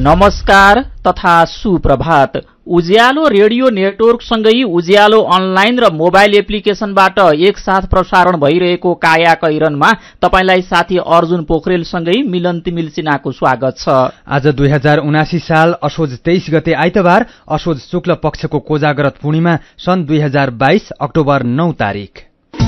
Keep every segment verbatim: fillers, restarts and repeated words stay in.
नमस्कार तथा सुप्रभात। उज्यालो रेडियो नेटवर्कसँगै उज्यालो अनलाइन र मोबाइल एप्लिकेशनबाट एकसाथ प्रसारण भइरहेको काया कैरनमा तपाईलाई साथी अर्जुन पोखरेलसँगै मिलन तिमिल सिन्हाको स्वागत छ। आज दुई हजार उनासी साल असोज तेइस गते आइतबार, असोज शुक्ल पक्षको कोजाग्रत पूर्णिमा सन् दुई हजार बाइस अक्टोबर नौ तारिक।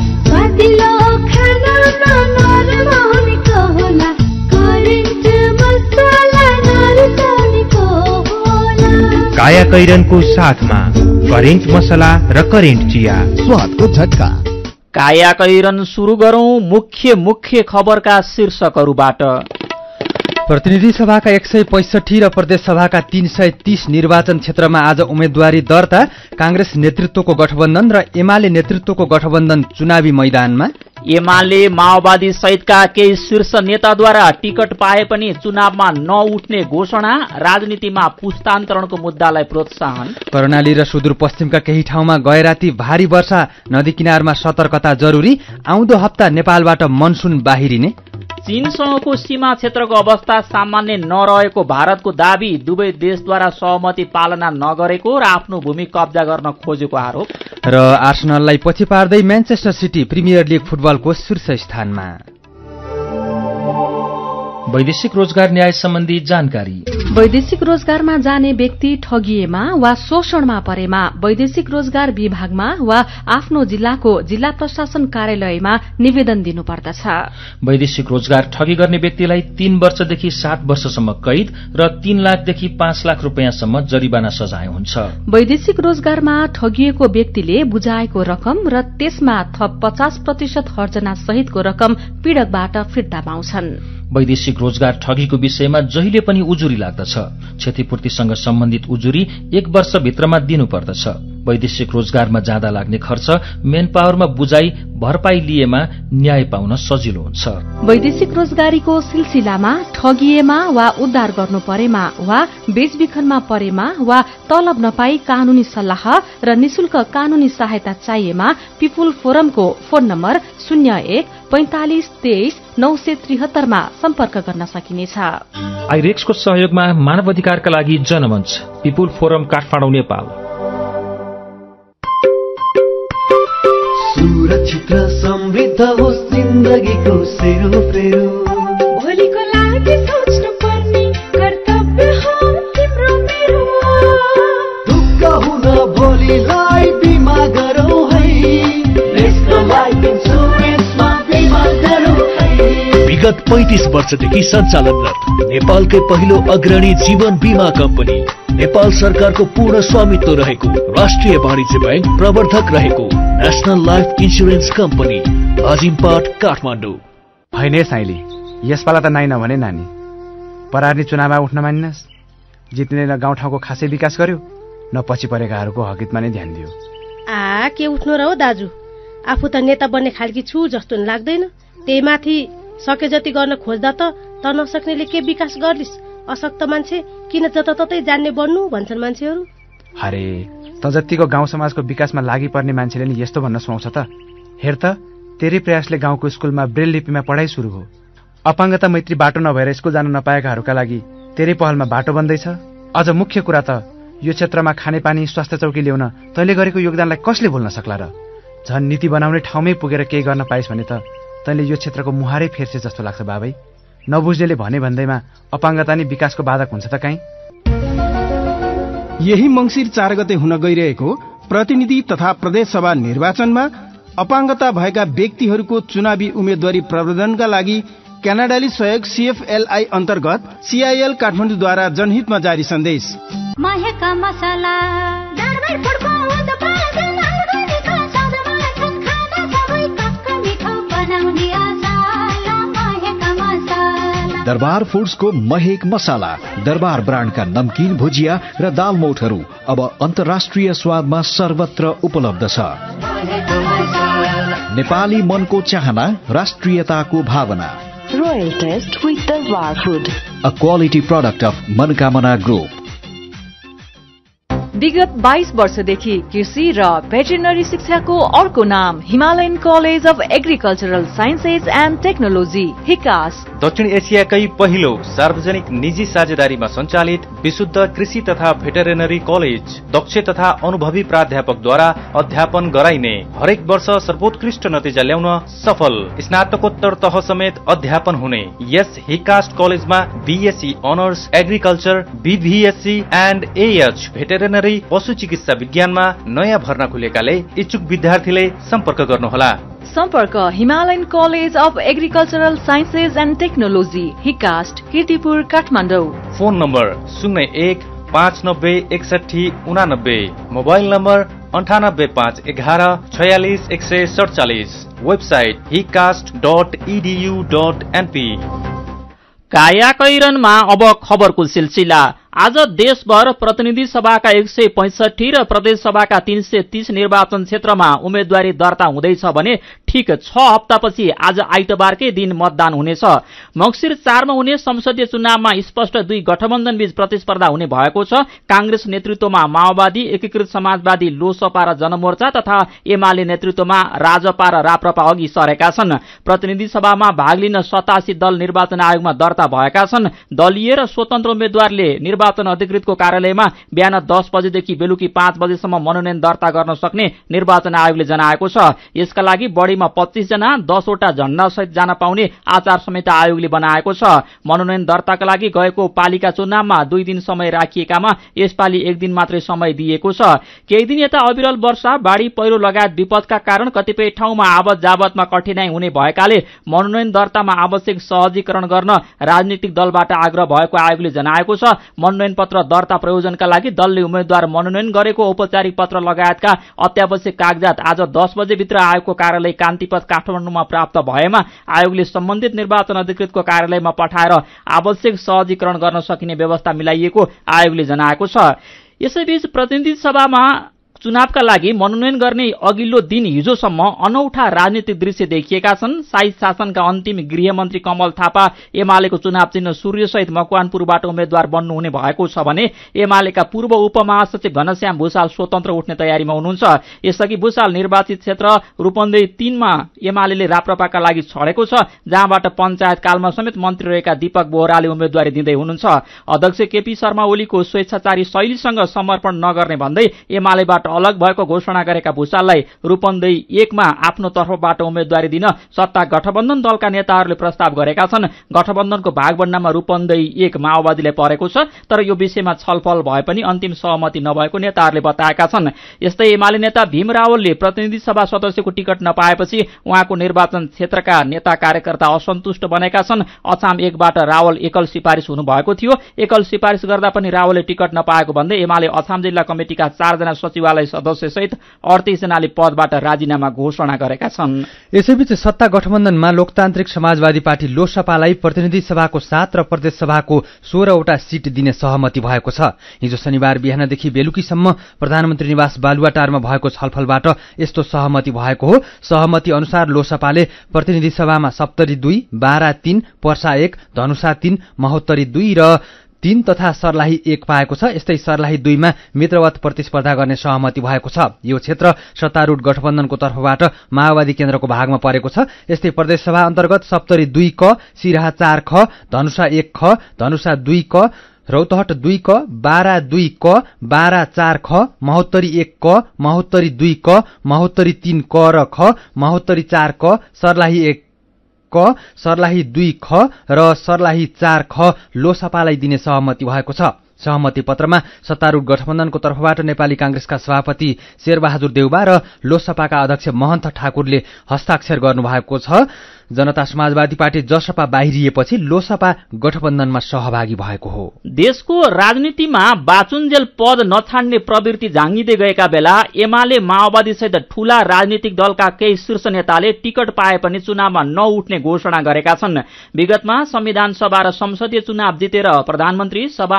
काया कैरनको साथमा करेन्ट मसला र करेन्ट चिया, स्वादको झट्का। काया कैरन सुरु गरौं मुख्य मुख्य खबरका शीर्षकहरूबाट। प्रतिनिधि सभाका एक सय पैंसठी र प्रदेश सभाका तीन सय तीस निर्वाचन क्षेत्रमा आज उम्मेद्वारी दर्ता। कांग्रेस नेतृत्वको गठबन्धन र एमाले नेतृत्वको गठबन्धन चुनावी मैदानमा। एमाले माओवादी सहितका केही शीर्ष नेताद्वारा टिकट पाए पनि चुनावमा नउठ्ने घोषणा। राजनीतिमा पुस्तान्तरणको मुद्दालाई प्रोत्साहन। कर्णाली र सुदूरपश्चिमका केही ठाउँमा गएराती भारी वर्षा, नदी किनारमा सतर्कता जरुरी। आउँदो हप्ता नेपालबाट मनसुन बाहिरिने। चीनसँगको सीमा क्षेत्रको अवस्था सामान्य नरहेको भारतको दावी। दुवै देशद्वारा सहमति पालना नगरेको र आफ्नो भूमि कब्जा गर्न खोजेको आरोप। र आर्सेनललाई पछि पार्दै म्यानचेस्टर सिटी प्रिमियर लिग फुटबलको शीर्ष स्थानमा। वैदेशिक रोजगार न्याय सम्बन्धी जानकारी। वैदेशिक रोजगारमा जाने व्यक्ति ठगिएमा वा शोषणमा परेमा वैदेशिक रोजगार विभागमा वा आफ्नो जिल्लाको जिल्ला प्रशासन कार्यालयमा निवेदन दिनुपर्दछ। वैदेशिक रोजगार ठगी गर्ने व्यक्तिलाई तीन वर्षदेखि सात वर्षसम्म कैद र तीन लाखदेखि पाँच लाख रुपियाँसम्म जरिवाना सजाय हुन्छ। वैदेशिक रोजगारमा ठगिएको व्यक्तिले बुझाएको रकम र त्यसमा थप पचास प्रतिशत हर्जना सहितको रकम पीड़कबाट फिर्ता पाउँछन्। वैदेशिक रोजगार ठगीको विषयमा जहिले पनि उजुरी लाग्दछ। क्षतिपूर्तिसँग सम्बन्धित उजुरी एक वर्षभित्रमा दिनुपर्दछ। वैदेशिक रोजगारमा जाँदा लाग्ने खर्च मेन पावरमा बुझाइ भरपाई लिएमा न्याय पाउन सजिलो हुन्छ। वैदेशिक रोजगारीको सिलसिलामा ठगिएमा वा उद्धार गर्नु परेमा वा बेचबिखनमा परेमा वा तलब नपाई कानूनी सल्लाह र निशुल्क कानूनी सहायता चाहिएमा पिपुल फोरमको फोन नम्बर शून्य एक पैंतालिस तेइस नौ सय त्रिहत्तरमा सम्पर्क गर्न सकिनेछ। आइरेक्सको सहयोगमा मानव अधिकारका लागि जनमञ्च, पिपुल फोरम काठमाडौँ नेपाल। सुरक्षित र समृद्ध होस् जिन्दगीको सेरोफेरो। भोलिको लागि सोच्नु पर्ने कर्तव्य हो तिम्रो मेरो। दुःख हुन भोलिलाई बिमा गरौँ है, नेशनल लाइफ इन्सुरेन्समा बिमा गरौँ है। विगत पैंतीस वर्षदेखि सञ्चालनरत नेपालकै पहिलो अग्रणी जीवन बीमा कम्पनी, नेपाल सरकारको पूर्ण स्वामित्व रहेको राष्ट्रिय वाणिज्य बैंक प्रवर्धक रहेको नेशनल लाइफ इन्सुरेन्स कम्पनी, अजिमपाट काठमाडौँ। होइन साइली, यसपाला त नाइ नभने नानी। परार्नी चुनावमा उठ्न मानिनस्। जित्ने न गाउँठाउँको खासै विकास गर्यो, न पछि परेकाहरूको हकितमा नै ध्यान दियो। आ के उठ्नु र हो दाजु, आफू त नेता बन्ने खालकी छु जस्तो लाग्दैन। त्यही माथि सके जति गर्न खोज्दा त त नसक्नेले के विकास गर्लिस्। अशक्त मान्छे किन जताततै जान्ने बन्नु भन्छन् मान्छेहरू। अरे त जतिको गाउँ समाजको विकासमा लागि पर्ने मान्छेले नि यस्तो भन्न सुहाउँछ त। हेर त, तेरै प्रयासले गाउँको स्कुलमा ब्रेल लिपिमा पढाइ सुरु हो। अपाङ्गता मैत्री बाटो नभएर स्कुल जान नपाएकाहरूका लागि तेरै पहलमा बाटो बन्दैछ। अझ मुख्य कुरा त यो क्षेत्रमा खानेपानी स्वास्थ्य चौकी ल्याउन तैँले गरेको योगदानलाई कसले भुल्न सक्ला र। झन् नीति बनाउने ठाउँमै पुगेर केही गर्न पाइस् भने त तैँले यो क्षेत्रको मुहारै फेर्से जस्तो लाग्छ बाबै। नबुझ्नेले भने भन्दैमा अपाङ्गता नै विकासको बाधक हुन्छ त काहीँ। यही मंसिर चार गते हुन गइरहेको प्रतिनिधि तथा प्रदेश सभा निर्वाचनमा अपाङ्गता भएका व्यक्तिहरूको चुनावी उम्मेद्वारी प्रवर्धनका लागि क्यानाडाली सहयोग सीएफएलआई अन्तर्गत सीआईएल काठमाडौँद्वारा जनहितमा जारी सन्देश। दरबार फूड्सको महेक मसाला, दरबार ब्रान्डका नमकीन भुजिया र दाल मोठहरू अब अन्तर्राष्ट्रिय स्वादमा सर्वत्र उपलब्ध छ। नेपाली मनको चाहना, राष्ट्रियताको भावना। Royal taste with Darbar food, a quality product of Manokamana group. विगत बाइस वर्षदेखि कृषि र भेटेरिनरी शिक्षाको अर्को नाम Himalayan college of agricultural sciences and technology हिकास। दक्षिण एसियाकै पहिलो सार्वजनिक निजी साझेदारीमा सञ्चालित विशुद्ध कृषि तथा भेटेरिनरी कलेज दक्ष तथा अनुभवी प्राध्यापकद्वारा अध्यापन गराइने, हरेक वर्ष सर्वोत्कृष्ट नतिजा ल्याउन सफल, स्नातकोत्तर तह समेत अध्यापन हुने यस हिकास्ट कलेजमा BSc honours agriculture, BVSc and AH veterinary पशु चिकित्सा विज्ञानमा नयाँ भर्ना खुलेकाले इच्छुक विद्यार्थीले सम्पर्क गर्नुहोला। सम्पर्क Himalayan college of agricultural sciences and technology HICAST Kirtipur Kathmandu. Phone number शून्य एक पाँच नब्बे एकसठी उनानब्बे, मोबाइल नम्बर अन्ठानब्बे पाँच एघार छयालिस एक सय सडचालिस, website HICAST dot edu dot NP. कायाकैरनमा अब खबरको सिलसिला। आज देशभर प्रतिनिधि सभाका एक सय पैंसठी र प्रदेश सभाका तीन सय तीस निर्वाचन क्षेत्रमा उम्मेद्वारी दर्ता हुँदैछ भने ठिक छ हप्तापछि आज आइतबारकै दिन मतदान हुनेछ। मंसिर चारमा हुने संसदीय चुनावमा स्पष्ट दुई गठबन्धन बीच प्रतिस्पर्धा हुने भएको छ। कांग्रेस नेतृत्वमा माओवादी, एकीकृत समाजवादी, लोसपा र जनमोर्चा तथा एमाले नेतृत्वमा राजपा र राप्रपा अघि सरेका छन्। प्रतिनिधि सभामा भाग लिन सतासी दल निर्वाचन आयोगमा दर्ता भएका छन्। दलीय र स्वतन्त्र उम्मेद्वारले निर्वाचन अधिकृतको कार्यालयमा बिहान दस बजेदेखि बेलुकी पाँच बजेसम्म मनोनयन दर्ता गर्न सक्ने निर्वाचन आयोगले जनाएको छ। यसका लागि बढ़ीमा पच्चीस जना दसवटा झण्डा सहित जान पाउने आचार संहिता आयोगले बनाएको छ। मनोनयन दर्ताका लागि गएको पालिका चुनावमा दुई दिन समय राखिएकामा यसपालि एक दिन मात्रै समय दिएको छ। केही दिन यता अविरल वर्षा, बाढ़ी पहिरो लगायत विपदका कारण कतिपय ठाउँमा आवत जावतमा कठिनाई हुने भएकाले मनोनयन दर्तामा आवश्यक सहजीकरण गर्न राजनीतिक दलबाट आग्रह भएको आयोगले जनाएको छ। मनोनयन पत्र दर्ता प्रयोजनका लागि दलले उम्मेद्वार मनोनयन गरेको औपचारिक पत्र लगायतका अत्यावश्यक कागजात आज दस बजे भित्र आयोगको कार्यालय कान्तिपथ काठमाडौँमा प्राप्त भएमा आयोगले सम्बन्धित निर्वाचन अधिकृतको कार्यालयमा पठाएर आवश्यक सहजीकरण गर्न सकिने व्यवस्था मिलाइएको आयोगले जनाएको छ। यसैबीच प्रतिनिधि सभामा चुनावका लागि मनोनयन गर्ने अघिल्लो दिन हिजोसम्म अनौठा राजनीतिक दृश्य देखिएका छन्। शाही शासनका अन्तिम गृहमन्त्री कमल थापा एमालेको चुनाव चिन्ह सूर्यसहित मकवानपुरबाट उम्मेद्वार बन्नुहुने भएको छ भने एमालेका पूर्व उपमहासचिव घनश्याम भूषाल स्वतन्त्र उठ्ने तयारीमा हुनुहुन्छ। यसअघि भूषाल निर्वाचित क्षेत्र रूपन्देही तीनमा एमाले राप्रपाका लागि छडेको छ, जहाँबाट पञ्चायत कालमा समेत मन्त्री रहेका दीपक बोहराले उम्मेद्वारी दिँदै हुनुहुन्छ। अध्यक्ष केपी शर्मा ओलीको स्वेच्छाचारी शैलीसँग समर्पण नगर्ने भन्दै एमालेबाट अलग भएको घोषणा गरेका भूषाललाई रूपन्देही एकमा आफ्नो तर्फबाट उम्मेद्वारी दिन सत्ता गठबन्धन दलका नेताहरूले प्रस्ताव गरेका छन्। गठबन्धनको भागबण्डामा रूपन्देही एक माओवादीलाई परेको छ, तर यो विषयमा छलफल भए पनि अन्तिम सहमति नभएको नेताहरूले बताएका छन्। यस्तै एमाले नेता भीम रावलले प्रतिनिधि सभा सदस्यको टिकट नपाएपछि उहाँको निर्वाचन क्षेत्रका नेता कार्यकर्ता असन्तुष्ट बनेका छन्। अछाम एकबाट रावल एकल सिफारिस हुनुभएको थियो। एकल सिफारिस गर्दा पनि रावलले टिकट नपाएको भन्दै एमाले अछाम जिल्ला कमिटिका चारजना सचिवालय सदस्य सहित अडतीस जनाले पदबाट राजीनामा घोषणा गरेका छन्। यसैबीच सत्ता गठबन्धनमा लोकतान्त्रिक समाजवादी पार्टी लोसपालाई प्रतिनिधि सभाको सात र प्रदेश सभाको सोह्रवटा सीट दिने सहमति भएको छ। हिजो शनिबार बिहानदेखि बेलुकीसम्म प्रधानमन्त्री निवास बालुवाटारमा भएको छलफलबाट यस्तो सहमति भएको हो। सहमति अनुसार लोसपाले प्रतिनिधि सभामा सप्तरी दुई, बारा तीन, पर्सा एक, धनुषा तीन, महोत्तरी दुई र तीन तथा सर्लाही एक पाएको छ। यस्तै सर्लाही दुईमा मित्रवत प्रतिस्पर्धा गर्ने सहमति भएको छ। यो क्षेत्र सत्तारूढ गठबन्धनको तर्फबाट माओवादी केन्द्रको भागमा परेको छ। यस्तै प्रदेश सभा अन्तर्गत सप्तरी दुई क, सिराहा चार ख, धनुषा एक ख, धनुषा दुई क, रौतहट दुई क, बारा दुई क, बारा चार ख, महोत्तरी एक क, महोत्तरी दुई क, महोत्तरी तीन क र ख, महोत्तरी चार क, सर्लाही एक क, सर्लाही दुई ख र सर्लाही चार ख लोसपालाई दिने सहमति भएको छ। सहमति पत्रमा सत्तारूढ गठबन्धनको तर्फबाट नेपाली कांग्रेसका सभापति शेरबहादुर देउबा र लोसपाका अध्यक्ष महन्त ठाकुरले हस्ताक्षर गर्नुभएको छ। जनता समाजवादी पार्टी जसपा बाहिरिएपछि लोसपा गठबन्धनमा सहभागी भएको हो। देशको राजनीतिमा बाचुन्जेल पद नछाड्ने प्रवृत्ति झाँगिँदै गएका बेला एमाले माओवादी सहित ठूला राजनीतिक दलका केही शीर्ष नेताले टिकट पाए पनि चुनावमा नउठ्ने घोषणा गरेका छन्। विगतमा संविधान सभा र संसदीय चुनाव जितेर प्रधानमन्त्री, सभामुख र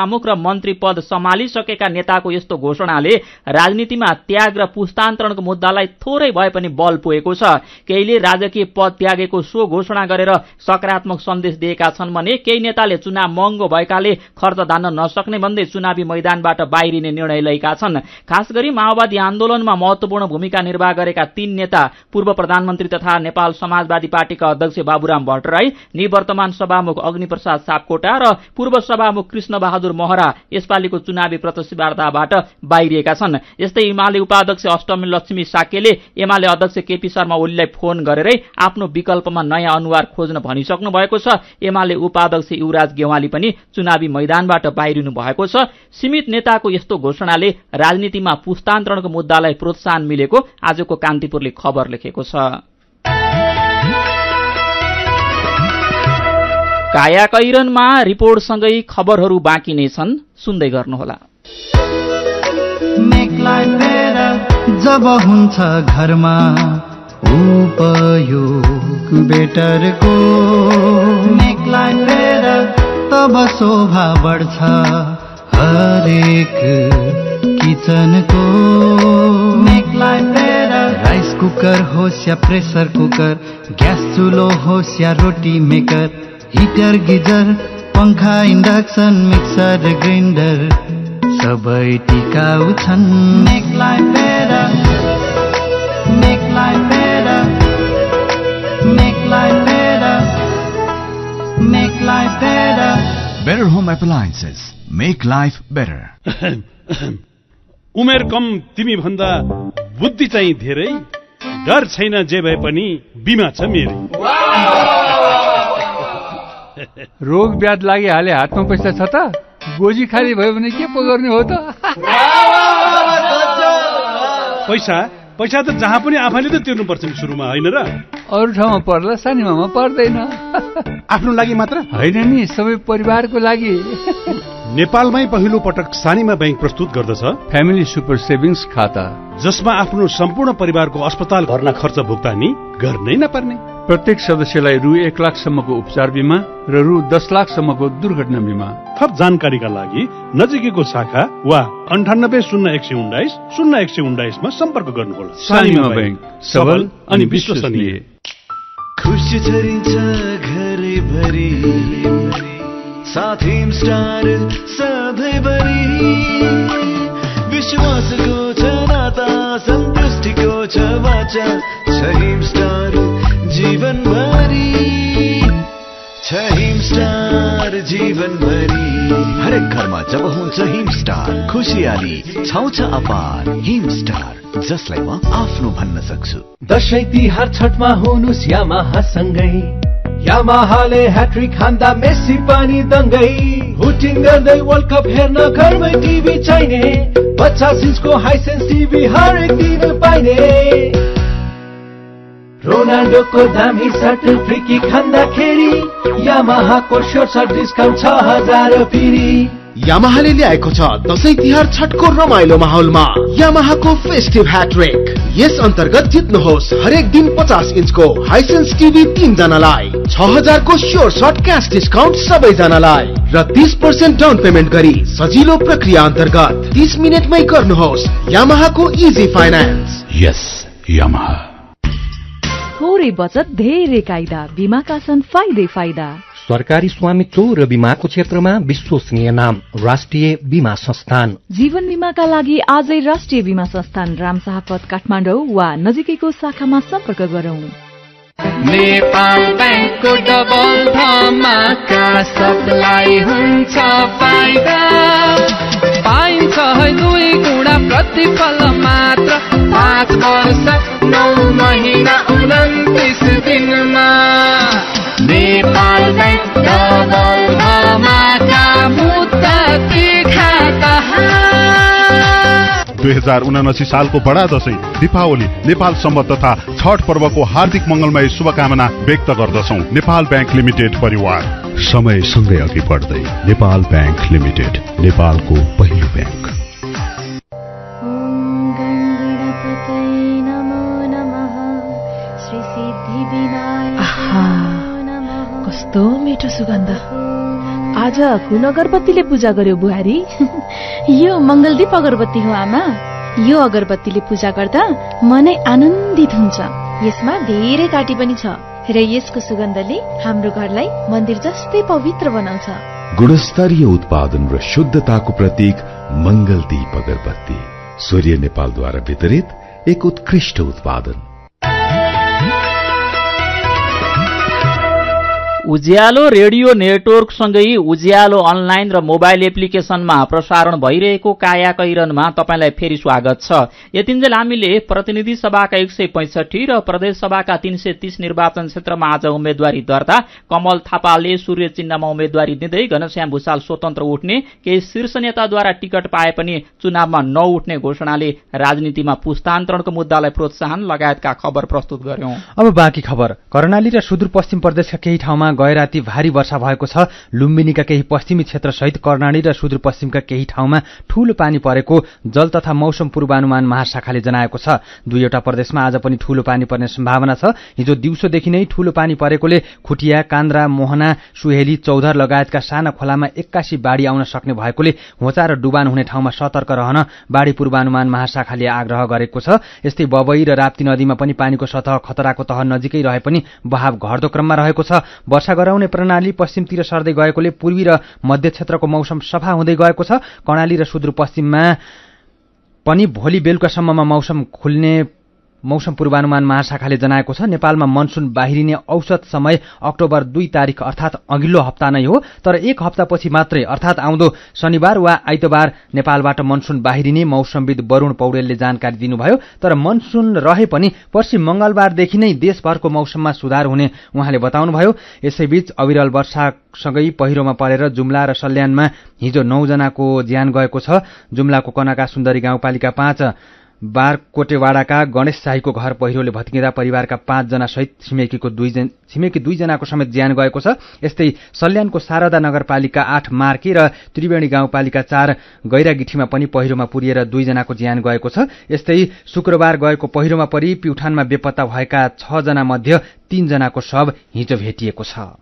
मन्त्री पद सम्हालिसकेका नेताको यस्तो घोषणाले राजनीतिमा त्याग र पुस्तान्तरणको मुद्दालाई थोरै भए पनि बल पुगेको छ। केहीले राजकीय पद त्यागेको सो घोषणा गरेर सकारात्मक सन्देश दिएका छन् भने केही नेताले चुनाव महँगो भएकाले खर्च धान्न नसक्ने भन्दै चुनावी मैदानबाट बाहिरिने निर्णय लिएका छन्। खास गरी माओवादी आन्दोलनमा महत्वपूर्ण भूमिका निर्वाह गरेका तीन नेता पूर्व प्रधानमन्त्री तथा नेपाल समाजवादी पार्टीका अध्यक्ष बाबुराम भट्टराई, निवर्तमान सभामुख अग्निप्रसाद सापकोटा र पूर्व सभामुख कृष्ण बहादुर महरा यसपालिको चुनावी प्रतिस्पर्धाबाट बाहिरिएका छन्। यस्तै एमाले उपाध्यक्ष अष्टमी लक्ष्मी साकेले एमाले अध्यक्ष केपी शर्मा ओलीलाई फोन गरेरै आफ्नो विकल्पमा नयाँ अनुहार खोज्न भनिसक्नु भएको छ। एमाले उपाध्यक्ष युवराज गेवाली पनि चुनावी मैदानबाट बाहिरिनु भएको छ। सीमित नेताको यस्तो घोषणाले राजनीतिमा पुस्तान्तरणको मुद्दालाई प्रोत्साहन मिलेको आजको कान्तिपुरले खबर लेखेको छ। कायाकैरनमा रिपोर्टसँगै खबरहरू बाँकी नै छन्, सुन्दै गर्नुहोला। जब हुन्छ घरमा उपयोग बेटरको तब शोभा बढ्छ हरेक किचनको। राइस कुकर होस् या प्रेसर कुकर, ग्यास चुलो होस् या रोटी मेकर, हिटर गिजर पंखा इन्डक्सन मिक्सर ग्राइन्डर सबै टिकाउ छन्। Make life better, make life better, make life better, make life better. Better Home Appliances, make life better. उमेर कम तिमी भन्दा बुद्धि चाहिँ धेरै, डर छैन जे भए पनि बिमा छ मेरो। रोग ब्याध लागिहाले हातमा पैसा छ त, गोजी खाली भयो भने के पो गर्ने हो त? पैसा पैसा त जहाँ पनि आफैले त तिर्नुपर्छ नि सुरुमा, होइन र? अरू ठाउँमा पर्ला, सानीमामा पर्दैन। आफ्नो लागि मात्र होइन नि, सबै परिवारको लागि। नेपालमै पहिलो पटक सानीमा बैंक प्रस्तुत गर्दछ फ्यामिली सुपर सेभिङ्स खाता, जसमा आफ्नो सम्पूर्ण परिवारको अस्पताल भर्ना खर्च भुक्तानी गर्नै नपर्ने। प्रत्येक सदस्यलाई रु एक लाखसम्मको उपचार बिमा र रु दस लाखसम्मको दुर्घटना बिमा। थप जानकारीका लागि नजिकैको शाखा वा अन्ठानब्बे शून्य एक सय उन्नाइस शून्य एक सय उन्नाइसमा सम्पर्क गर्नुहोला। सानीमा बैंक, सबल अनि विश्वसनीय। खुसी छरिन्छ घरैभरि, साथ हिमस्टार सधैँभरि, विश्वासको छ नाता, सन्तुष्टिको छ वाचा, छ हिमस्टार जीवनभरि, छ हिमस्टार जीवनभरि। हरेक घरमा जब हुन्छ हिमस्टार, खुसियाली छाउँछ अपार। हिमस्टार, जसलाई म आफ्नो भन्न सक्छु। दशैं तिहार छठमा हुनुस् यामाहासँगै, यामाहाले ह्याट्रिक हान्दा मेसी पनि दङ्गै, हुटिङ गर्दै वर्ल्ड कप हेर्न घरमै टिभी चाहिने, पचास इन्चको हाइसेन्स टिभी हरेक दिन पाइने, रोनाल्डोको दामी सर्ट फ्री किक खान्दाखेरि यामाहाको सर्ट डिस्काउन्ट छ हजार फेरि। यामाहाले ल्याएको छ दशैं तिहार छठको रमाइलो माहौलमा यामाहाको फेस्टिभ ह्याट्रिक। यस अन्तर्गत जित्नुहोस् हरेक दिन पचास इन्चको हाइसेन्स टिभी तीन जनालाई, छ हजारको स्योर सर्ट क्याश डिस्काउन्ट सबैजनालाई र तीस पर्सेन्ट डाउन पेमेन्ट गरी सजिलो प्रक्रिया अन्तर्गत तीस मिनटमै गर्नुहोस् यामाहाको इजी फाइनान्स। यस यामाहा। थोरै बचत धेरै कायदा, बीमाका छन् फाइदै फाइदा। सरकारी स्वामित्व र बीमाको क्षेत्रमा विश्वसनीय नाम राष्ट्रिय बीमा संस्थान। जीवन बीमाका लागि आजै राष्ट्रिय बीमा संस्थान रामशाहपथ काठमाडौँ वा नजिकैको शाखामा सम्पर्क गरौं। नेपाल बैंकको डबल धमाका, सबलाई हुन्छ फाइदा, पाइन्छ दुई गुणा प्रतिफल मात्र, पाँच वर्ष नौ महिना उन्तिस दिनमा। नेपाल बैंक डबल धमाका, मुद्दा खाता। दुई हजार उनासी सालको बडा दशैं दीपावली नेपालसम्म तथा छठ पर्वको हार्दिक मंगलमय शुभकामना व्यक्त गर्दछौं। नेपाल बैंक लिमिटेड परिवार, समय सँगै अघि बढ्दै। नेपाल बैंक लिमिटेड, नेपालको पहिलो बैंक। कस्तो मिठो सुगन्ध, आज कुन अगरबत्तीले पूजा गर्यो बुहारी? यो मङ्गलदीप अगरबत्ती हो आमा। यो अगरबत्तीले पूजा गर्दा मनै आनन्दित हुन्छ। यसमा धेरै काटी पनि छ र यसको सुगन्धले हाम्रो घरलाई मन्दिर जस्तै पवित्र बनाउँछ। गुणस्तरीय उत्पादन र शुद्धताको प्रतीक मङ्गलदीप अगरबत्ती सूर्य नेपालद्वारा वितरित एक उत्कृष्ट उत्पादन। उज्यालो रेडियो नेटवर्कसँगै उज्यालो अनलाइन र मोबाइल एप्लिकेशनमा प्रसारण भइरहेको काया कैरनमा तपाईंलाई फेरि स्वागत छ। यतिन्जेल हामीले प्रतिनिधि सभाका एक सय पैंसठी र प्रदेश सभाका तीन सय तीस निर्वाचन क्षेत्रमा आज उम्मेद्वारी दर्ता। कमल थापाले सूर्य चिन्हमा उम्मेद्वारी दिँदै घनश्याम भूषाल स्वतन्त्र उठ्ने, केही शीर्ष नेताद्वारा टिकट पाए पनि चुनावमा नउठ्ने घोषणाले राजनीतिमा पुस्तान्तरणको मुद्दालाई प्रोत्साहन लगायतका खबर प्रस्तुत गर्यौं। अब बाँकी खबर। कर्णाली र सुदूरपश्चिम प्रदेशका केही ठाउँमा गएराती भारी वर्षा भएको छ। लुम्बिनीका केही पश्चिमी क्षेत्र सहित कर्णाली र सुदूरपश्चिमका केही ठाउँमा ठूलो पानी परेको जल तथा मौसम पूर्वानुमान महाशाखाले जनाएको छ। दुईवटा प्रदेशमा आज पनि ठूलो पानी पर्ने सम्भावना छ। हिजो दिउँसोदेखि नै ठूलो पानी परेकोले खुटिया, कान्द्रा, मोहना, सुहेली, चौधर लगायतका साना खोलामा एक्कासी बाढी आउन सक्ने भएकोले होचा र डुबान हुने ठाउँमा सतर्क रहन बाढी पूर्वानुमान महाशाखाले आग्रह गरेको छ। यस्तै बबई र राप्ती नदीमा पनि पानीको सतह खतराको तह नजिकै रहे पनि बहाव घट्दो क्रममा रहेको छ। वर्षा गराउने प्रणाली पश्चिमतिर सर्दै गएकोले पूर्वी र मध्य क्षेत्रको मौसम सफा हुँदै गएको छ। कर्णाली र सुदूरपश्चिममा पनि भोलि बेलुकासम्ममा मौसम खुल्ने मौसम पूर्वानुमान महाशाखाले जनाएको छ। नेपालमा मनसुन बाहिरिने औसत समय अक्टोबर दुई तारिक अर्थात अघिल्लो हप्ता नै हो। तर एक हप्तापछि मात्रै अर्थात आउँदो शनिबार वा आइतबार नेपालबाट मनसुन बाहिरिने मौसमविद वरुण पौडेलले जानकारी दिनुभयो। तर मनसुन रहे पनि पश्चिम मंगलबारदेखि नै देशभरको मौसममा सुधार हुने उहाँले बताउनुभयो। यसैबीच अविरल वर्षासँगै पहिरोमा परेर जुम्ला र सल्यानमा हिजो नौ जनाको ज्यान गएको छ। जुम्लाको कनका सुन्दरी गाउँपालिका पाँच बारकोटेवाडाका गणेश शाहीको घर पहिरोले भत्किँदा परिवारका पाँचजना सहित छिमेकीको दुईजना छिमेकी दुईजनाको समेत ज्यान गएको छ। यस्तै सल्यानको शारदा नगरपालिका आठ मार्की र त्रिवेणी गाउँपालिका चार गैरागिठीमा पनि पहिरोमा पुरिएर दुईजनाको ज्यान गएको छ। यस्तै शुक्रबार गएको पहिरोमा परि प्युठानमा बेपत्ता भएका छ जना मध्ये तीनजनाको शव हिजो भेटिएको छ।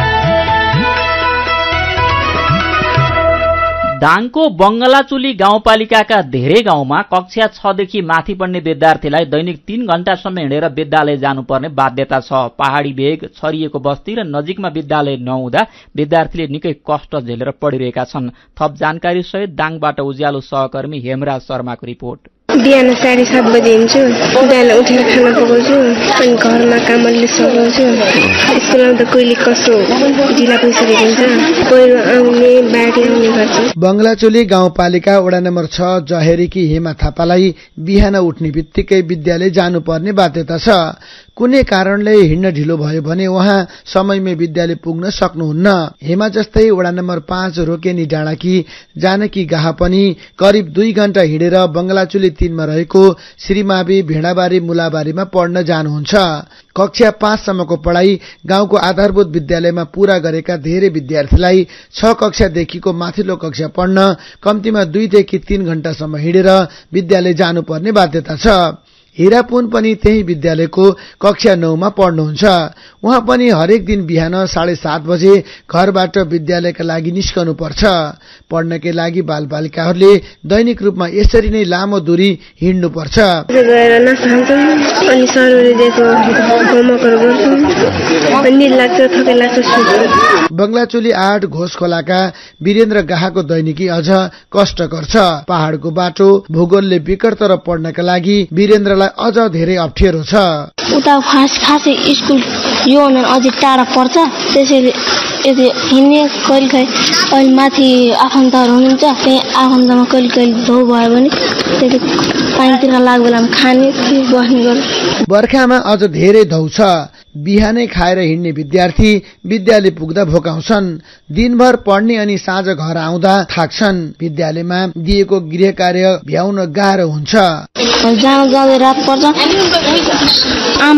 दाङको बंगलाचुली गाउँपालिकाका धेरै गाउँमा कक्षा छ देखि माथि पढ्ने विद्यार्थीलाई दैनिक तीन घण्टासम्म हिँडेर विद्यालय जानुपर्ने बाध्यता छ। पहाडी भेग, छरिएको बस्ती र नजिकमा विद्यालय नहुँदा विद्यार्थीले निकै कष्ट झेलेर पढिरहेका छन्। थप जानकारी सहित दाङबाट उज्यालो सहकर्मी हेमराज शर्माको रिपोर्ट। बिहान साढे सात बजे हिँड्छु, बिहान उठेर खाना पकाउँछु, अनि घरमा काम अलि सघाउँछु। स्कुलमा त कहिले कसो ढिला भइसकेको हुन्छ, पहिरो आउने बाढी आउने गर्छ। बंगलाचोली गाउँपालिका वडा नम्बर छ जहेरीकी हेमा थापालाई बिहान उठ्ने बित्तिकै विद्यालय जानुपर्ने बाध्यता छ। कुनै कारणले हिँड्न ढिलो भयो भने उहाँ समयमै विद्यालय पुग्न सक्नुहुन्न। हेमा जस्तै वडा नम्बर पाँच रोकेनी डाँडाकी जानकी गाहा पनि करिब दुई घण्टा हिँडेर बंगलाचुली तीनमा रहेको श्रीमावी भेडाबारी मुलाबारीमा पढ्न जानुहुन्छ। कक्षा पाँचसम्मको पढ़ाई गाउँको आधारभूत विद्यालयमा पूरा गरेका धेरै विद्यार्थीलाई छ कक्षादेखिको माथिल्लो कक्षा पढ्न कम्तीमा दुईदेखि तीन घण्टासम्म हिँडेर विद्यालय जानुपर्ने बाध्यता छ। हिरापुन पनि त्यही विद्यालयको कक्षा नौमा पढ्नुहुन्छ। उहाँ पनि हरेक दिन बिहान साढे सात बजे घरबाट विद्यालयका लागि निस्कनु पर्छ। पढ्नकै लागि बालबालिकाहरूले दैनिक रूपमा यसरी नै लामो दूरी हिँड्नु पर्छ। गएर नास्ता खान्छौँ, अनि सरले दिएको होमवर्कहरू गर्छौँ, अनि निद लाग्छ, थकाइ लाग्छ, सुत्छौँ। बंगलाचुली आठ घोषखोलाका वीरेन्द्र गाहाको दैनिकी अझ कष्टकर छ। पहाड़को बाटो, भूगोलले विकट तर पढ्नका लागि वीरेन्द्रलाई अझ धेरै अप्ठ्यारो छ। उता खास खासै स्कुल यो अझै टाढा पर्छ, त्यसैले यदि हिँड्ने कहिले काहीँ अहिले माथि आफन्तहरू हुनुहुन्छ, त्यही आफन्तमा कहिले कहिले धो भयो भने त्यति पानीतिर लाग्यो बेलामा खाने बस्ने गर्छ। बर्खामा अझ धेरै धौ छ। बिहानै खाएर हिँड्ने विद्यार्थी विद्यालय पुग्दा भोकाउँछन्। दिनभर पढ्ने अनि साँझ घर आउँदा थाक्छन्। विद्यालयमा दिएको गृह कार्य भ्याउन गाह्रो हुन्छ। जान जाँदै रात पर्छ, आमा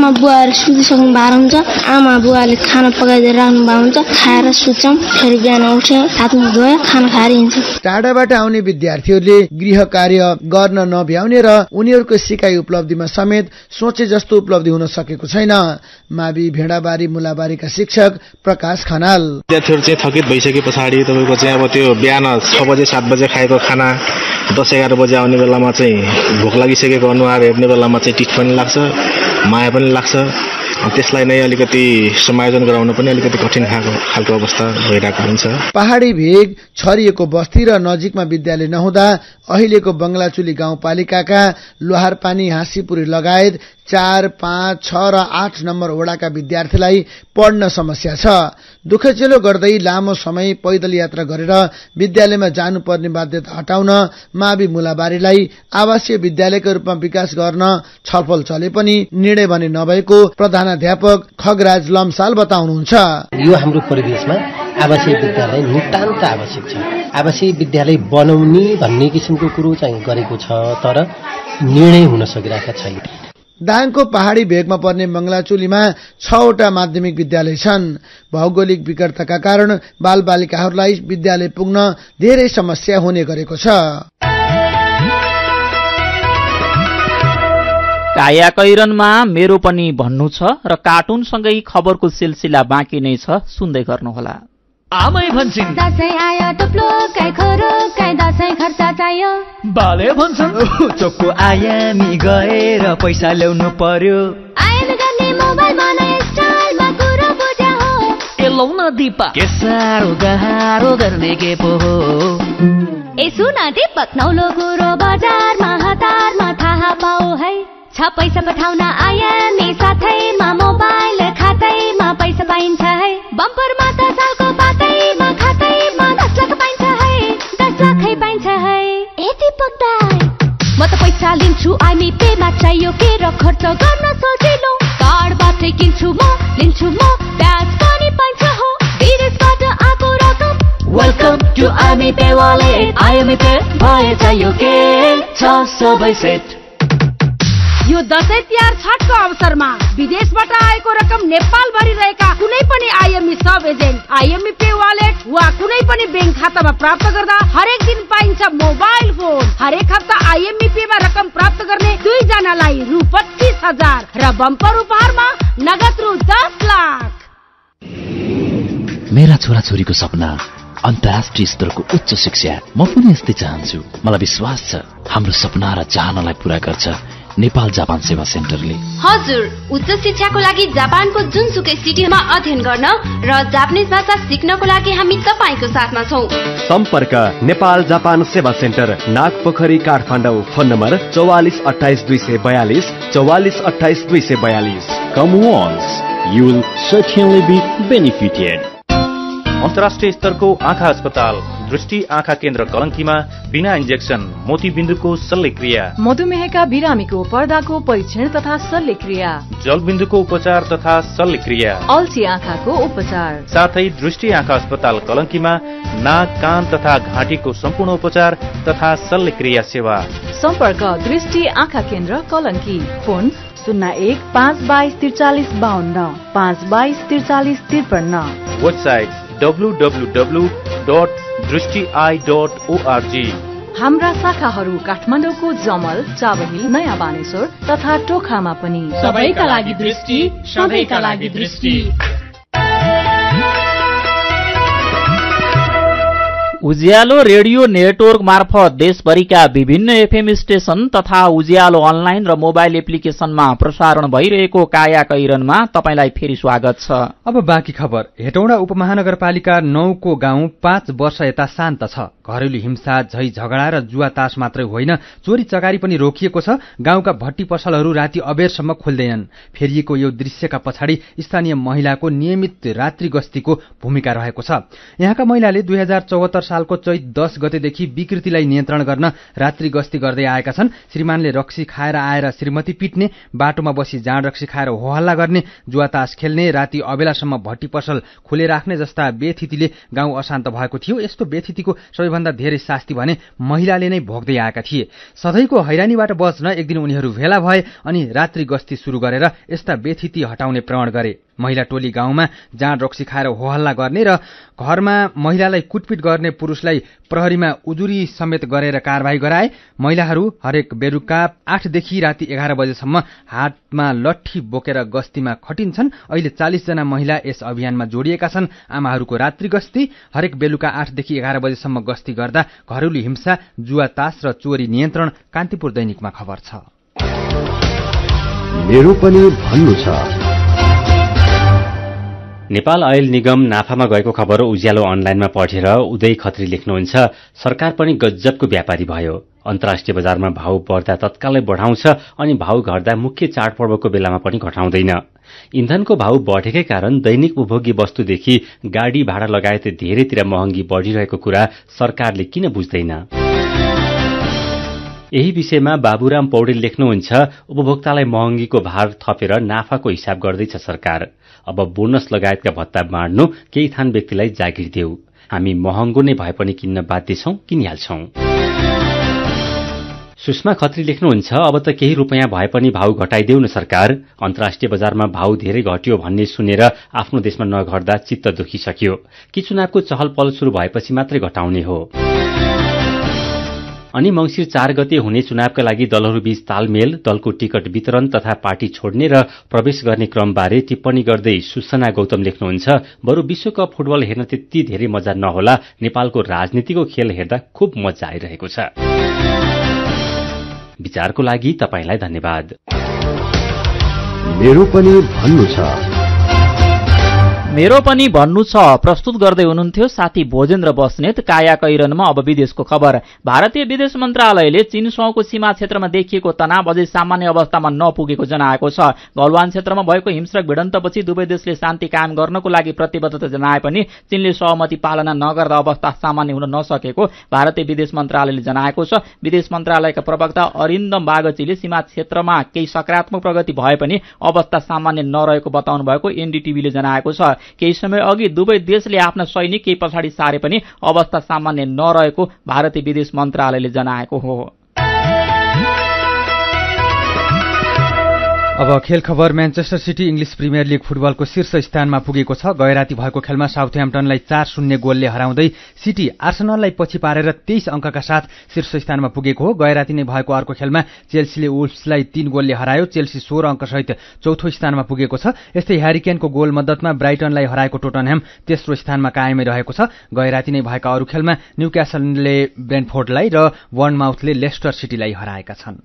आमा बुवाहरू सुतिसक्नु भएको हुन्छ, आमा बुवाले खाना पकाइदिएर राख्नु भएको हुन्छ, खाएर सुत्छौँ, फेरि बिहान उठ्यो हातमुख धोयो खाना खाएर हिँड्छौँ। टाढाबाट आउने विद्यार्थीहरूले गृह कार्य गर्न नभ्याउने र उनीहरूको सिकाइ उपलब्धिमा समेत सोचे जस्तो उपलब्धि हुन सकेको छैन। मावि भेडाबारी मुलाबारीका शिक्षक प्रकाश खनाल विद्यार्थीहरू चाहिँ थकित भइसके पछाडि तपाईँको चाहिँ अब त्यो बिहान छ बजे सात बजे खाएको खाना दस एघार बजे आउने बेलामा चाहिँ भोक लागिसकेको अनुहार हेर्ने बेलामा चाहिँ टिठ पनि लाग्छ, माया पनि लाग्छ। त्यसलाई नै अलिकति समायोजन गराउन पनि अलिकति कठिन खालको खालको अवस्था भइरहेको हुन्छ। पहाडी भेग छरिएको बस्ती र नजिकमा विद्यालय नहुँदा अहिलेको बंगलाचुली गाउँपालिकाका लोहारपानी हाँसीपुरी लगायत चार पाँच छ र आठ नम्बर वडाका विद्यार्थीलाई पढ्न समस्या छ। दुखचेलो गर्दै लामो समय पैदल यात्रा गरेर विद्यालयमा जानुपर्ने बाध्यता हटाउन मावि मुलाबारीलाई आवासीय विद्यालयको रूपमा विकास गर्न छलफल चले पनि निर्णय भने नभएको प्रधानाध्यापक खगराज लम्साल बताउनुहुन्छ। यो हाम्रो परिवेशमा आवासीय विद्यालय नितान्त आवश्यक छ। आवासीय विद्यालय बनाउने भन्ने किसिमको कुरो चाहिँ गरेको छ, तर निर्णय हुन सकिरहेका छैन। दाङको पहाडी भेगमा पर्ने मंगलाचुलीमा छवटा माध्यमिक विद्यालय छन्। भौगोलिक विकटताका कारण बालबालिकाहरूलाई विद्यालय पुग्न धेरै समस्या हुने गरेको छ। कायाकैरनमा मेरो पनि भन्नु छ र कार्टुनसँगै खबरको सिलसिला बाँकी नै छ, सुन्दै गर्नुहोला। आमै भन्छन् दसैँ आयो टुप्लो काई खोरो काई दसैँ खर्च चाहियो। बाले भन्छन् चोकको आयामी गएर पैसा ल्याउनु पर्यो। आयामी गर्ने मोबाइलमा नयाँ स्टाइलमा कुरो बुझा हो। ए लौ न दिपा के साह्रो गाह्रो गर्ने के पो हो। ए सुन दिपक नौलो कुरो बजारमा हतारमा थाहा पाऊ है। छ पैसा पठाउन आयामी साथैमा मोबाइल खातैमा पैसा पाइन्छ है। बम्परमा त सालको पातैमा खातैमा दस लाख पाइन्छ है। दस लाखै पाइन्छ है। ए दिपक दाइ म त पैसा लिन्छु आइमी पेमा चाहियो के र खर्च गर्न सजिलो। कार्डबाटै किन्छु म लिन्छु म ब्याज पनि पाइन्छ हो। विदेशबाट आएको रकम welcome to IME pay wallet. IME pay भए चाहियो के छ सबै सेट। यो दसैँ तिहार छठको अवसरमा विदेशबाट आएको रकम नेपाल भरि रहेका कुनै पनि IME sub agent IME pay wallet वा कुनै पनि बैंक खातामा प्राप्त गर्दा हरेक दिन पाइन्छ मोबाइल फोन। हरेक हप्ता आइएमई पे मा रकम प्राप्त गर्ने दुई जनालाई रु पच्चीस हजार र बम्पर उपहारमा नगद रु दस लाख। मेरा छोराछोरीको सपना अन्तर्राष्ट्रिय स्तरको उच्च शिक्षा। म पनि यस्तै चाहन्छु। मलाई विश्वास छ हाम्रो सपना र चाहनालाई पूरा गर्छ नेपाल जापान सेवा सेन्टरले। हजुर, उच्च शिक्षाको लागि जापानको जुनसुकै सिटीमा अध्ययन गर्न र जापानिज भाषा सिक्नको लागि हामी तपाईको साथमा छौं। सम्पर्क नेपाल जापान सेवा centre, Nagpokhari, Kathmandu. Phone number चौवालिस अठाइस दुई सय बयालिस चौवालिस अठाइस दुई सय बयालिस। Come once, you will certainly be benefited. अन्तर्राष्ट्रिय स्तरको आँखा अस्पताल दृष्टि आँखा केन्द्र कलंकीमा बिना इन्जेक्सन मोतीबिन्दुको शल्यक्रिया, मधुमेहका बिरामीको पर्दाको परीक्षण तथा शल्यक्रिया, जलबिन्दुको उपचार तथा शल्यक्रिया, अल्छी आँखाको उपचार, साथै दृष्टि आँखा अस्पताल कलंकीमा नाक कान तथा घाँटीको सम्पूर्ण उपचार तथा शल्यक्रिया सेवा। सम्पर्क दृष्टि आँखा केन्द्र कलंकी। फोन शून्य एक पाँच बाइस त्रिचालिस बाहन्न पाँच बाइस त्रिचालिस त्रिपन्न। Website W W W dot Drishti I dot ORG. हाम्रा शाखाहरू काठमाडौँको जमल, चाबहिल, नयाँ बानेश्वर तथा टोखामा पनि। सबैका लागि दृष्टि, सबैका लागि दृष्टि। उज्यालो रेडियो नेटवर्क मार्फत देशभरिका विभिन्न एफएम स्टेशन तथा उज्यालो अनलाइन र मोबाइल एप्लिकेशनमा प्रसारण भइरहेको काया कैरनमा तपाईलाई फेरि स्वागत छ। अब बाँकी खबर। हेटौडा उपमहानगरपालिका नौ को गाउँ पाँच वर्ष यता शान्त छ। घरेलु हिंसा, झै झगडा र जुवा तास मात्रै होइन, चोरी चकारी पनि रोकिएको छ। गाउँका भट्टी पसलहरू राति अबेरसम्म खोल्दैनन्। फेरिएको यो दृश्यका पछाडि स्थानीय महिलाको नियमित रात्रि गस्तीको भूमिका रहेको छ। यहाँका महिलाले दुई हजार चौहत्तर सालको चैत दस गतेदेखि विकृतिलाई नियन्त्रण गर्न रात्रि गस्ती गर्दै आएका छन्। श्रीमानले रक्सी खाएर आएर श्रीमती पिट्ने, बाटोमा बसी जाँड रक्सी खाएर होहल्ला गर्ने, जुवा तास खेल्ने, राति अबेलासम्म भट्टी पसल खुले राख्ने जस्ता बेथितिले गाउँ अशान्त भएको थियो। यस्तो बेथितिको सबैभन्दा सबैभन्दा धेरै शास्ति भने महिलाले नै भोग्दै आएका थिए। सधैँको हैरानीबाट बच्न एक दिन उनीहरू भेला भए अनि रात्रि गस्ती सुरु गरेर यस्ता बेथिति हटाउने प्रण गरे। महिला टोली गाउँमा जाँड रक्सी खाएर होहल्ला गर्ने र घरमा महिलालाई कुटपिट गर्ने पुरुषलाई प्रहरीमा उजुरी समेत गरेर कारबाही गराए। महिलाहरू हरेक बेलुका आठदेखि राति एघार बजेसम्म हातमा लट्ठी बोकेर गस्तीमा खटिन्छन्। अहिले चालिस जना महिला यस अभियानमा जोडिएका छन्। आमाहरूको रात्रि गस्ती, हरेक बेलुका आठदेखि एघार बजेसम्म गस्ती गर्दा घरेलु हिंसा, जुवा तास र चोरी नियन्त्रण। कान्तिपुर दैनिकमा खबर छ। मेरो पनि भन्नु छ। नेपाल अयल निगम नाफामा गएको खबर उज्यालो अनलाइनमा पढेर उदय खत्री लेख्नुहुन्छ, सरकार पनि गज्जबको व्यापारी भयो। अन्तर्राष्ट्रिय बजारमा भाउ बढ्दा तत्कालै बढाउँछ अनि भाउ घट्दा मुख्य चाडपर्वको बेलामा पनि घटाउँदैन। इन्धनको भाउ बढेकै कारण दैनिक उपभोग्य वस्तुदेखि गाडी भाडा लगायत धेरैतिर महँगी बढ़िरहेको कुरा सरकारले किन बुझ्दैन? यही विषयमा बाबुराम पौडेल लेख्नुहुन्छ, उपभोक्तालाई महँगीको भार थपेर नाफाको हिसाब गर्दैछ सरकार। अब बोनस लगायतका भत्ता बाँड्नु, केही थान व्यक्तिलाई जागिर देऊ। हामी महँगो नै भए पनि किन्न बाध्य छौं, किनिहाल्छौं। सुषमा खत्री लेख्नुहुन्छ, अब त केही रुपैयाँ भए पनि भाउ घटाइदेऊ न सरकार। अन्तर्राष्ट्रिय बजारमा भाउ धेरै घट्यो भन्ने सुनेर आफ्नो देशमा नघट्दा चित्त दुखिसक्यो कि चुनावको चहल पहल शुरू भएपछि मात्रै घटाउने हो। अनि मंसिर चार गते हुने चुनावका लागि दलहरूबीच तालमेल, दलको टिकट वितरण तथा पार्टी छोड्ने र प्रवेश गर्ने क्रमबारे टिप्पणी गर्दै सुसना गौतम लेख्नुहुन्छ, बरु विश्वकप फुटबल हेर्न त्यति धेरै मजा नहोला, नेपालको राजनीतिको खेल हेर्दा खूब मजा आइरहेको छ। विचारको लागि तपाईलाई धन्यवाद। मेरो पनि भन्नु छ। मेरो पनि भन्नु छ प्रस्तुत गर्दै हुनुहुन्थ्यो साथी भोजेन्द्र बस्नेत। काया कैरनमा अब विदेशको खबर। भारतीय विदेश मन्त्रालयले चीनसँगको सीमा क्षेत्रमा देखिएको तनाव अझै सामान्य अवस्थामा नपुगेको जनाएको छ। गलवान क्षेत्रमा भएको हिंस्रक भिडन्तपछि दुवै देशले शान्ति कायम गर्नको लागि प्रतिबद्धता जनाए पनि चीनले सहमति पालना नगर्दा अवस्था सामान्य हुन नसकेको भारतीय विदेश मन्त्रालयले जनाएको छ। विदेश मन्त्रालयका प्रवक्ता अरिन्दम बागचीले सीमा क्षेत्रमा केही सकारात्मक प्रगति भए पनि अवस्था सामान्य नरहेको बताउनु भएको एनडीटीभीले जनाएको छ। केही समय अघि दुवै देशले आफ्ना सैनिक केही पछाडि सारे पनि अवस्था सामान्य नरहेको भारतीय विदेश मन्त्रालयले जनाएको हो। अब खेल खबर। Manchester City English Premier League फुटबलको शीर्ष स्थानमा पुगेको छ। गैराती भएको खेलमा साउथह्याम्पटनलाई चार शून्य गोलले हराउँदै सिटी आर्सेनललाई पछि पारेर तेइस अङ्कका साथ शीर्ष स्थानमा पुगेको हो। गैराती नै भएको अर्को खेलमा चेल्सीले वुल्फ्सलाई तीन गोलले हरायो। चेल्सी सोह्र अङ्कसहित चौथो स्थानमा पुगेको छ। यस्तै ह्यारिकेनको गोल मद्दतमा ब्राइटनलाई हराएको टोटनह्याम तेस्रो स्थानमा कायमै रहेको छ। गैराती नै भएका अरू खेलमा न्युक्यासलले ब्रेन्टफोर्डलाई र बर्नमाउथले लेस्टर सिटीलाई हराएका छन्।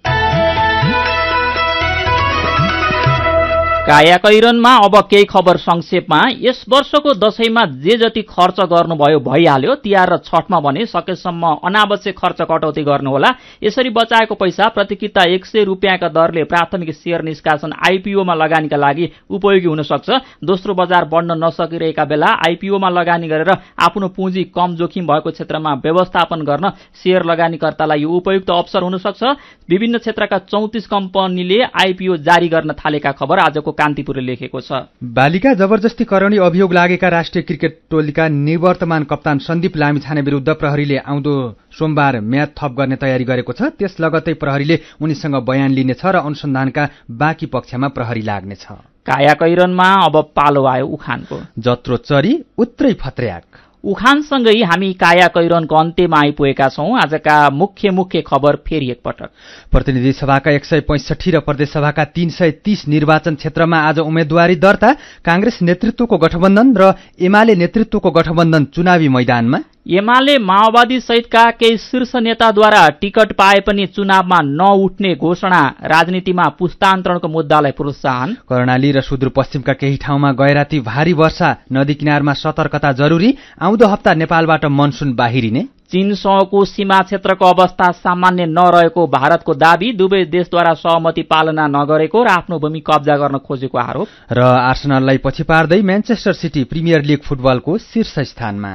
काया कैरनमा अब केही खबर संक्षेपमा। यस वर्षको दशैंमा जे जति खर्च गर्नुभयो भइहाल्यो। तिहार र छठमा भने सकेसम्म अनावश्यक खर्च कटौती गर्नुहोला। यसरी बचाएको पैसा प्रतिकिता एक सय रुपियाँका दरले प्राथमिक शेयर निष्कासन आइपीओमा लगानीका लागि उपयोगी हुन सक्छ। दोस्रो बजार बढ्न नसकिरहेका बेला आइपीओमा लगानी गरेर आफ्नो पुँजी कम जोखिम भएको क्षेत्रमा व्यवस्थापन गर्न शेयर लगानीकर्तालाई यो उपयुक्त अवसर हुन सक्छ। विभिन्न क्षेत्रका चौतिस कम्पनीले आइपीओ जारी गर्न थालेका खबर आजको कान्तिपुरले लेखेको छ। बालिका जबरजस्ती कराउने अभियोग लागेका राष्ट्रिय क्रिकेट टोलीका निवर्तमान कप्तान सन्दीप लामिछाने विरुद्ध प्रहरीले आउँदो सोमबार म्याद थप गर्ने तयारी गरेको छ। त्यस लगत्तै प्रहरीले उनीसँग बयान लिनेछ र अनुसन्धानका बाँकी पक्षमा प्रहरी लाग्नेछ। काया कैरनमा अब पालो आयो उखानको। जत्रो चरी उत्रै फत्र्याक। उखानसँगै हामी काया कैरनको अन्त्यमा आइपुगेका छौं। आजका मुख्य मुख्य खबर फेरि एकपटक। प्रतिनिधि सभाका एक सय पैंसठी र प्रदेश सभाका तीन सय तीस निर्वाचन क्षेत्रमा आज उम्मेद्वारी दर्ता। कांग्रेस नेतृत्वको गठबन्धन र एमाले नेतृत्वको गठबन्धन चुनावी मैदानमा। एमाले माओवादी सहितका केही शीर्ष नेताद्वारा टिकट पाए पनि चुनावमा नउठ्ने घोषणा। राजनीतिमा पुस्तान्तरणको मुद्दालाई प्रोत्साहन। कर्णाली र सुदूरपश्चिमका केही ठाउँमा गैराती भारी वर्षा। नदी किनारमा सतर्कता जरुरी। आउँदो हप्ता नेपालबाट मनसुन बाहिरिने। चीनसँगको सीमा क्षेत्रको अवस्था सामान्य नरहेको भारतको दाबी। दुवै देशद्वारा सहमति पालना नगरेको र आफ्नो भूमि कब्जा गर्न खोजेको आरोप। र आर्सेनललाई पछि पार्दै म्यान्चेस्टर सिटी प्रिमियर लिग फुटबलको शीर्ष स्थानमा।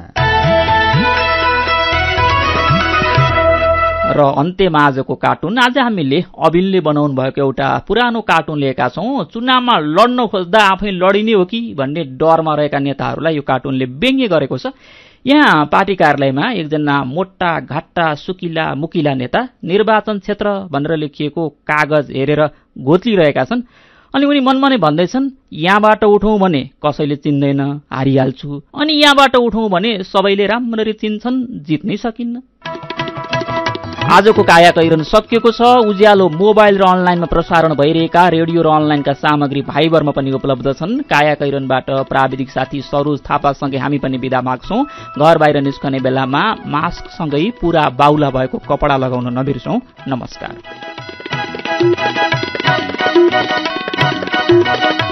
र अन्त्यमा आजको कार्टुन। आज हामीले अबिनले बनाउनु भएको एउटा पुरानो कार्टुन लिएका छौं। चुनावमा लड्न खोज्दा आफै लडिने हो कि भन्ने डरमा रहेका नेताहरूलाई यो कार्टुनले व्यङ्ग्य गरेको छ। यहाँ पार्टी कार्यालयमा एकजना मोटा घाट्टा सुकिला मुकिला नेता निर्वाचन क्षेत्र भनेर लेखिएको कागज हेरेर घोच्लिरहेका छन्। अनि उनी मनमा नै भन्दैछन्, यहाँबाट उठौँ भने कसैले चिन्दैन, हारिहाल्छु, अनि यहाँबाट उठौँ भने सबैले राम्ररी चिन्छन्, जित्नै सकिन्न। आजको काया कैरन सकिएको छ। उज्यालो मोबाइल र अनलाइनमा प्रसारण भइरहेका रेडियो र अनलाइनका सामग्री फाइबरमा पनि उपलब्ध छन्। काया कैरनबाट प्राविधिक साथी सरोज थापासँगै हामी पनि बिदा माग्छौँ। घर बाहिर निस्कने बेलामा मास्कसँगै पूरा बाउला भएको कपडा लगाउन नबिर्सौँ। नमस्कार।